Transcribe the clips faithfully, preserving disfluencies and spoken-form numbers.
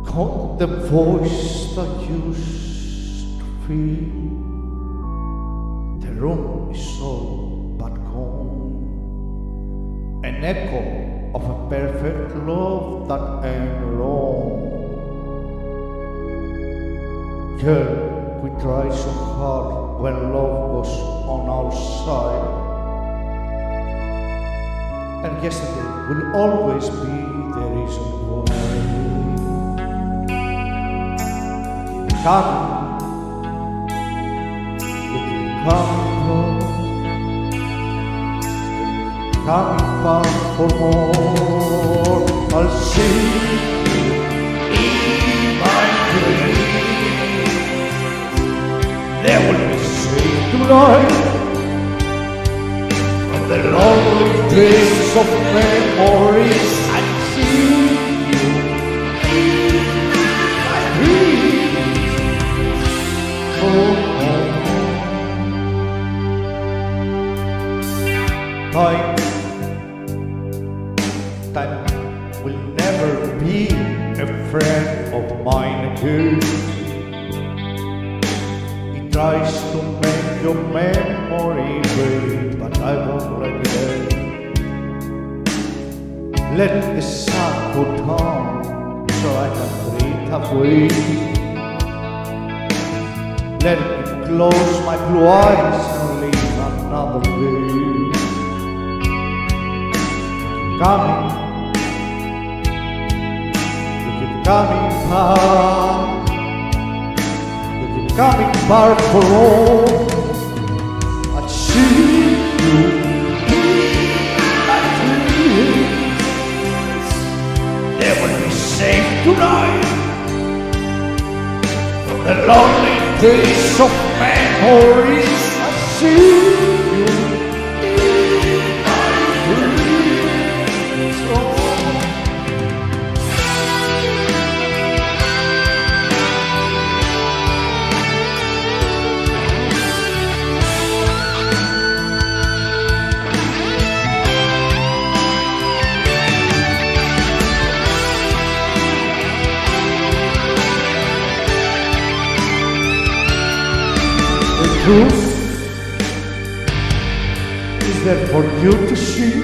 caught the voice that used to feel. The room is all but gone, an echo of a perfect love that ain't wrong. Girl, we try so hard when love was on our side, and yesterday will always be the reason why. Coming, you keep coming home, coming back for more. I'll see you in my dreams. There will be safe tonight from the lonely place of memories. I see you in my dreams. Oh, time, time will never be a friend of mine again. It tries to make your memory great, but I won't let it. Let the sun go down so I can breathe away. Let me close my blue eyes and live another day. Coming, you keep coming back, you keep coming back for all. I see you in my dreams. They will be safe tonight from the lonely days of memories. I see you in my dreams. The truth is there for you to see.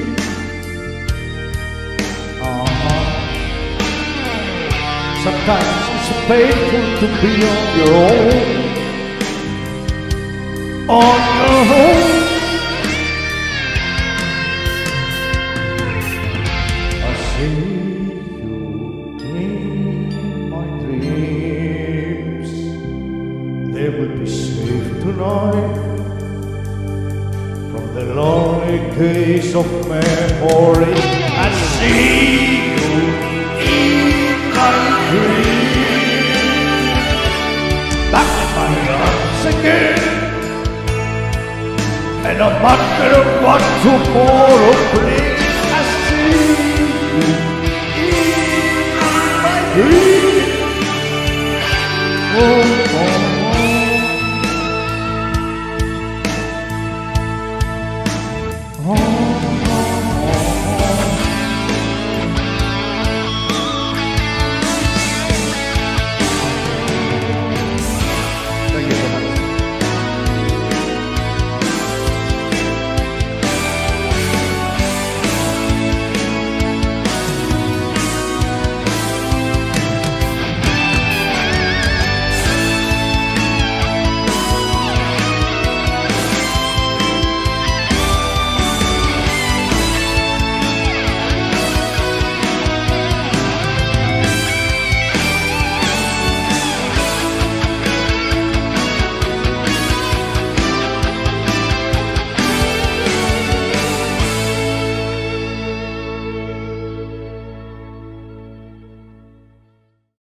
Uh-huh. Sometimes it's painful to be on your own, on your own. I see you in my dreams. They will be safe tonight from the lonely days of memory. I see you in my dreams. Back in my arms again, and no matter what tomorrow brings.